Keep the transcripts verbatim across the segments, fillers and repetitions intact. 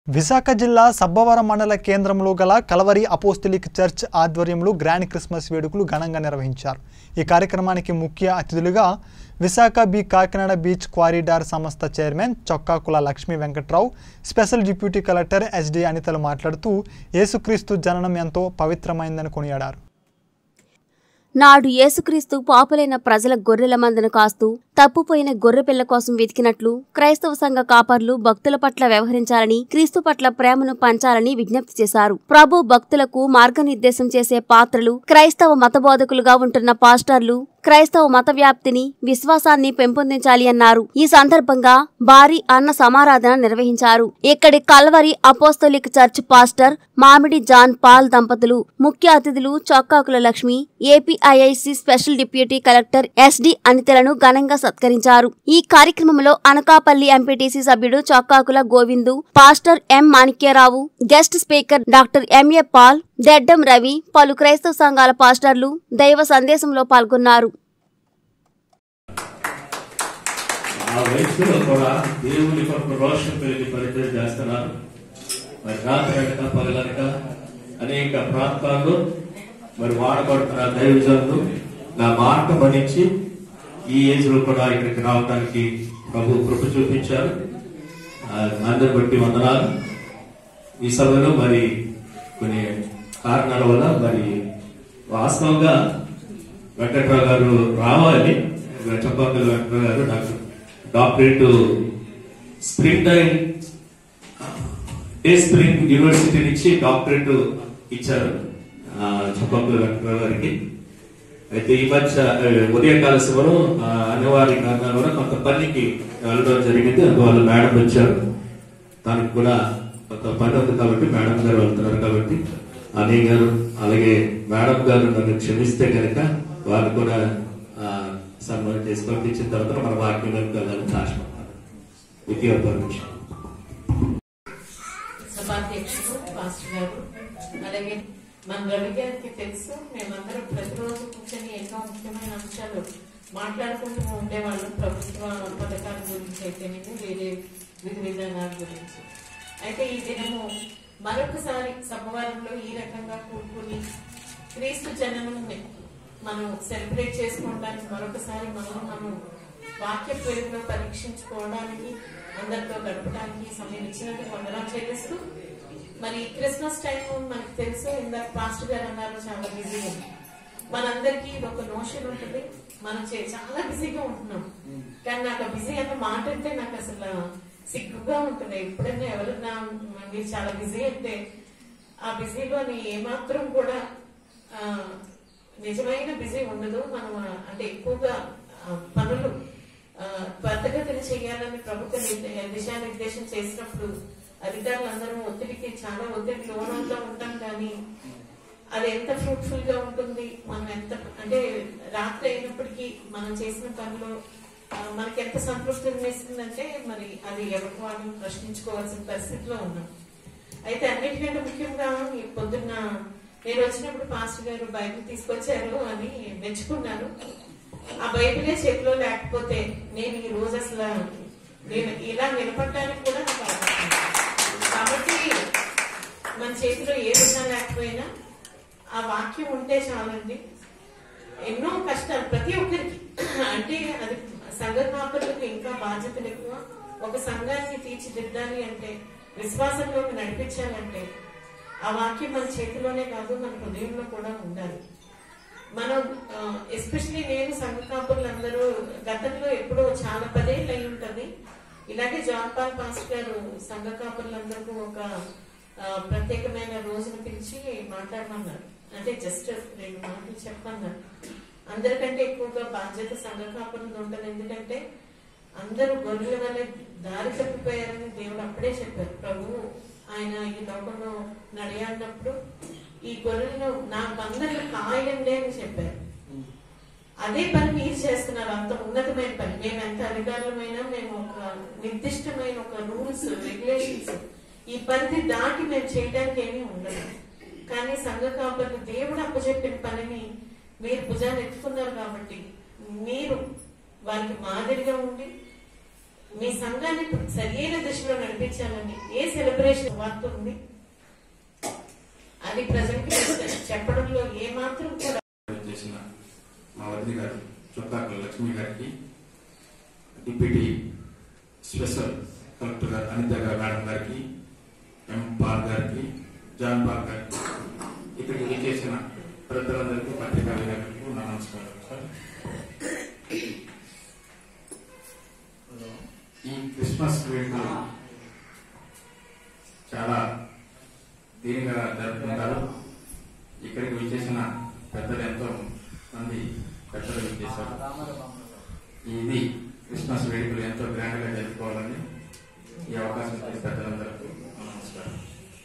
విశాఖ జిల్లా సబ్బవరం మండల కేంద్రంలో గల కల్వరి అపోస్తలిక్ చర్చ్ ఆధ్వర్యంలో గ్రాండ్ క్రిస్మస్ వేడుకలు ఘనంగా నిర్వహించారు. ఈ కార్యక్రమానికి ముఖ్య అతిథులుగా విశాఖ బి కాకినాడ బీచ్ క్వారిడార్ సంస్థ chairman Chokkakula Lakshmi Venkatrao, special deputy collector S అనితలు మాట్లాడుతూ యేసుక్రీస్తు జననం ఎంతో పవిత్రమైందని కొనియాడారు. నాడు యేసుక్రీస్తు పాపులైన ప్రజల గొర్రెల మందను కాస్తూ తప్పుపోయిన గొర్రెపిల్ల కోసం వెతికినట్లు క్రైస్తవ సంఘ కాపర్లు భక్తుల పట్ల వ్యవహరించాలని, క్రీస్తు పట్ల ప్రేమను పంచాలని విజ్ఞప్తి చేశారు. ప్రభు భక్తులకు మార్గనిర్దేశం చేసే పాత్రలు, క్రైస్తవ మతబోధకులుగా ఉంటున్న పాస్టర్లు క్రైస్తవ మత వ్యాప్తిని, విశ్వాసాన్ని పెంపొందించాలి అన్నారు. ఈ సందర్భంగా భారీ అన్న సమారాధన నిర్వహించారు. ఇక్కడి Calvary apostolic church pastor Mamidi John Paul దంపతులు, ముఖ్య అతిథులు Chokkakula Lakshmi, APIIC special deputy collector SD అనితలను ఘనంగా సత్కరించారు. ఈ కార్యక్రమంలో అనకాపల్లి ఎంపీటీసీ సభ్యుడు Chokkakula Govindu, pastor M Manikyarao, guest speaker doctor MA Paul, Deddam Ravi, పలు క్రైస్తవ సంఘాల పాస్టర్లు దైవ సందేశంలో పాల్గొన్నారు. అనేక ప్రాంతాల్లో మరి వాడబడుతున్న దైవజనులు నా మాట మన్నించి ఈ ఏజ్ లో కూడా ఇక్కడికి రావడానికి ప్రభు కృప చూపించారు. అందరి బట్టి వందనాలు. ఈ సభలో మరి కొన్ని కారణాల వల్ల మరి వాస్తవంగా వెంకట్రావు గారు రావాలి. చొక్కాకుల వెంకట్రావు గారు నాకు doctorate spring time day spring university నుంచి డాక్టరేట్ ఇచ్చారు చొక్కాకుల వెంకట్రావు గారికి. అయితే ఈ మధ్య ఉదయకాల సభలో అనివార్య కారణాల వల్ల కొంత పనికి వెళ్ళడం జరిగింది. అందువల్ల మేడం వచ్చారు. దానికి కూడా కొంత పని ఉంది కాబట్టి మేడం గారు వెళ్తున్నారు. కాబట్టి అనిల్ గారు అలాగే మేడం గారు నన్ను క్షమిస్తే కనుక వారు కూడా సన్మానం చేసి పంపించిన తర్వాత మన వాక్యం వెళ్ళాలని ఆశపడతారు. విద్యా పర్మిషన్ సభాధ్యక్షుడు పాస్టర్ గారు, అలాగే మన రవి గారికి తెలుసు, మేమందరం ప్రతిరోజు కూర్చొని ఎన్నో ముఖ్యమైన అంశాలు మాట్లాడుకుంటూ ఉండేవాళ్ళు. ప్రభుత్వ పథకాల గురించి అయితేనేమి, వేరే విధి విధానాల గురించి. అయితే ఈ దినము మరొకసారి సభవారంలో ఈ రకంగా కూడుకుని క్రీస్తు జననం మనం సెలబ్రేట్ చేసుకోవడానికి, మరొకసారి మనం మనం వాక్య పేరులో పరీక్షించుకోవడానికి, అందరితో గడపడానికి సమయం ఇచ్చినట్టు వందనాలు చెల్లిస్తూ, మరి క్రిస్మస్ టైం మనకు తెలుసు, ఇందాక పాస్టర్ గారు అన్నారు చాలా బిజీగా ఉంది. మనందరికీ ఇది ఒక నోషన్ ఉంటుంది, మనం చాలా బిజీగా ఉంటున్నాం. కానీ నాకు బిజీ అన్న మాట అంటే నాకు అసలు సిగ్గుగా ఉంటుంది. ఎప్పుడైనా ఎవరన్నా మీరు చాలా బిజీ అంటే ఆ బిజీలో ఏమాత్రం కూడా నిజమైన బిజీ ఉండదు. మనం అంటే ఎక్కువగా పనులు త్వరితగతిని చేయాలని ప్రభుత్వం దిశానిర్దేశం చేసినప్పుడు అధికారులందరూ ఒత్తిడికి చాలా ఒత్తిడి లోనంలో ఉంటాం. కానీ అది ఎంత ఫ్రూట్ఫుల్ గా ఉంటుంది, మనం ఎంత అంటే రాత్రి అయినప్పటికీ మనం చేసిన పనిలో మనకి ఎంత సంతృప్తిని ఇస్తుందంటే మరి అది ఎవరికి వాళ్ళని ప్రశ్నించుకోవాల్సిన పరిస్థితిలో ఉన్నాం. అయితే అన్నిటికంటే ముఖ్యంగా ఈ పొద్దున్న నేను వచ్చినప్పుడు పాస్టర్ గారు బైబిల్ తీసుకొచ్చారు అని మెచ్చుకున్నాను. ఆ బైబిలే చేతిలో లేకపోతే నేను ఈ రోజు అసలు నేను ఇలా నిలబడటానికి కూడా నాకు అవకాశం. కాబట్టి మన చేతిలో ఏ విధంగా లేకపోయినా ఆ వాక్యం ఉంటే చాలండి. ఎన్నో కష్టాలు ప్రతి ఒక్కరికి, అంటే అది సంఘ కాపరులకు ఇంకా బాధ్యతలు ఎక్కువ. ఒక సంఘాన్ని తీర్చిదిద్దాలి అంటే, విశ్వాసంలోకి నడిపించాలంటే ఆ వాక్యం మన చేతిలోనే కాదు, మన హృదయంలో కూడా ఉండాలి. మనం ఎస్పెషలీ నేను సంఘ కాపరులందరూ గతంలో ఎప్పుడో చాలా పదేళ్ళు అయి ఉంటుంది. ఇలాగే జాన్ పాల్ పాస్టర్ గారు సంఘ కాపరులందరికీ ఒక ప్రత్యేకమైన రోజును పిలిచి మాట్లాడమన్నారు. అంటే జస్ట్ రెండు మాటలు చెప్పమన్నారు. అందరికంటే ఎక్కువగా బాధ్యత సంఘ కాపరులు ఉంటుంది. ఎందుకంటే అందరూ గొర్రెల వల్ల దారి తప్పిపోయారని దేవుడు అప్పుడే చెప్పారు. ప్రభు ఆయన ఈ లోకంలో నడియాడినప్పుడు ఈ గొర్రెలను నా బంధువులు కాయండి అని చెప్పారు. అదే పని మీరు చేస్తున్నారు, అంత ఉన్నతమైన పని. మేము ఎంత అధికారులమైనా మేము ఒక నిర్దిష్టమైన ఒక రూల్స్ రెగ్యులేషన్స్ ఈ పరిధి దాటి మేము చేయడానికి ఏమీ ఉండదు. కానీ సంఘ కాపర్లు దేవుడు అప్పచెప్పిన పనిని మీరు భుజాన్ని ఎత్తుకున్నారు కాబట్టి మీరు వారికి మాదిరిగా ఉండి మీ సంఘాన్ని సరైన దిశలో నడిపించాలని ఏ సెలబ్రేషన్ వార్త ఉంది అది ప్రజలకి చెప్పడంలో ఏ మాత్రం కూడా చేసిన మా వదిలి గారు చుట్టాకుల లక్ష్మి గారికి, డిప్యూటీ స్పెషల్ కలెక్టర్ గారు అనిత గారు మేడం గారికి, ఎం పాల్ గారికి, జాన్ పాల్ గారికి, ఇక్కడికి చేసిన పెద్దలందరికీ, పత్రికా విలేకరులకు నా నమస్కారం సార్. ఈ క్రిస్మస్ వేడుకలు చాలా దీనిగా జరుపుకుంటారు. ఇక్కడికి విచ్చేసిన పెద్దలు ఎంతో మంది పెద్దలు విచ్చేశారు. ఇది క్రిస్మస్ వేడుకలు ఎంతో గ్రాండ్ గా జరుపుకోవాలని ఈ అవకాశం ఇచ్చే పెద్దలందరికీ నమస్కారం.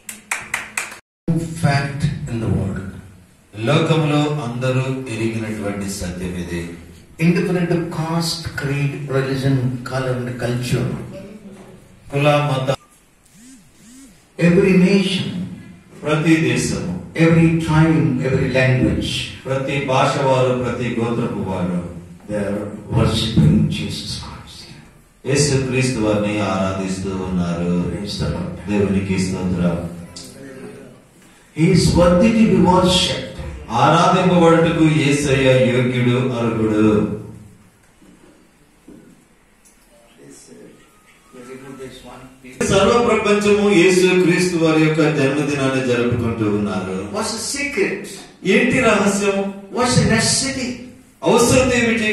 ఫ్యాక్ట్ ఇన్ ద వరల్డ్, లోకంలో అందరూ ఎరిగినటువంటి సత్యం ఇది. Independent of caste, creed, religion, colour and culture, కుల, మత, ఎవ్రీ నేషన్, ప్రతి దేశము, ఎవ్రీ ట్రైబ్, ఎవ్రీ లాంగ్వేజ్, ప్రతి భాష వారు, ప్రతి గోత్రపు వారు, they are worshipping Jesus Christ, యేసుక్రీస్తు వారిని ఆరాధిస్తూ ఉన్నారు. దేవునికి స్తోత్రం. He is worthy to be worshipped, ఆరాధింపబడుటకు యేసయ్య యోగ్యుడు, అర్హుడు. సర్వ ప్రపంచము యేసు క్రీస్తు వారి యొక్క జన్మదినాన్ని జరుపుకుంటూ ఉన్నారు. What's the secret? ఏంటి రహస్యం? What's the necessity? అవసరం ఏమిటి?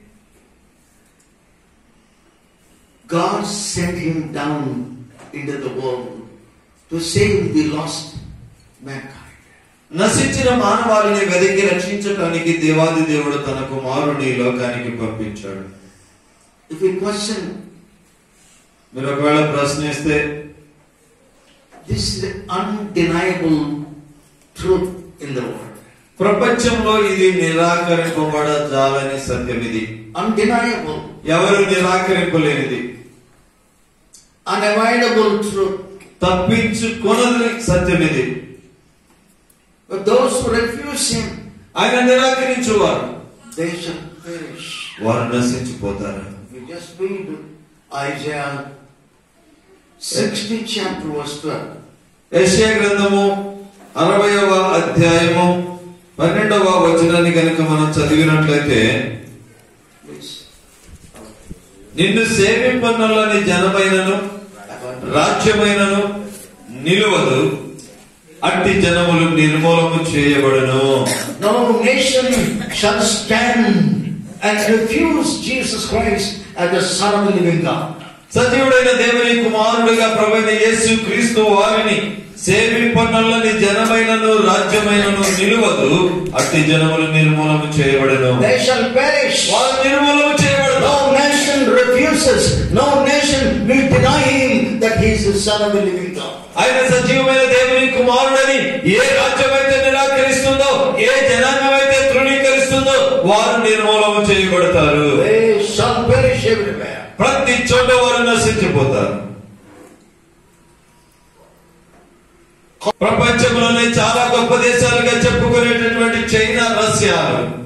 God sent him down into the world to save the lost mankind. నశించిన మానవాళిని వెదకి రక్షించడానికి దేవాది దేవుడు తన కుమారుని లోకానికి పంపించాడు. If you question, మీరు ఒకవేళ ప్రశ్నిస్తే, this is the undeniable truth in the world. ప్రపంచంలో ఇది నిరాకరింపబడజాలని సత్యం ఇది. Undeniable, ఎవరు నిరాకరింపలేనిది. Unavoidable truth, తప్పించుకొనని సత్యం ఇది. But those who refuse him, ఆయన నిరాకరించువారు, they shall perish, వారు నశించిపోతారు. You just read Isaiah sixty chapter verse twelve. యెషయా గ్రంథము అరవైవ అధ్యాయము పన్నెండవ వచనాన్ని కనుక మనం చదివినట్లయితే, నిన్ను సేవింపనల్లని జనమైనను రాజ్యమైనను నిలువదు, అట్టి జనములు నిర్మూలము చేయబడును. No nation shall stand and refuse Jesus Christ as the Son of the living God. సజీవుడైన దేవుని కుమారుడిగా ప్రభువైన యేసు క్రీస్తు వారిని సేవింపనల్లని జనమైనను రాజ్యమైనను నిలువదు, అట్టి జనములు నిర్మూలము చేయబడును. They shall perish, వారు నిర్మూలము చేయబడును. No nation refuses, no nation will deny him that he is the Son of the living God. ఆయన సజీవమైన దేవుని కుమారుడని ఏ రాజ్యమైతే నిరాకరిస్తుందో, ఏ జనాంగమైతే తృణీకరిస్తుందో, వారు నిర్మూలము చేయబడతారు. They shall perish everywhere, ప్రతి చోట వారు నశించిపోతారు. ప్రపంచంలోనే చాలా గొప్ప దేశాలుగా చెప్పుకునేటటువంటి చైనా, రష్యాలు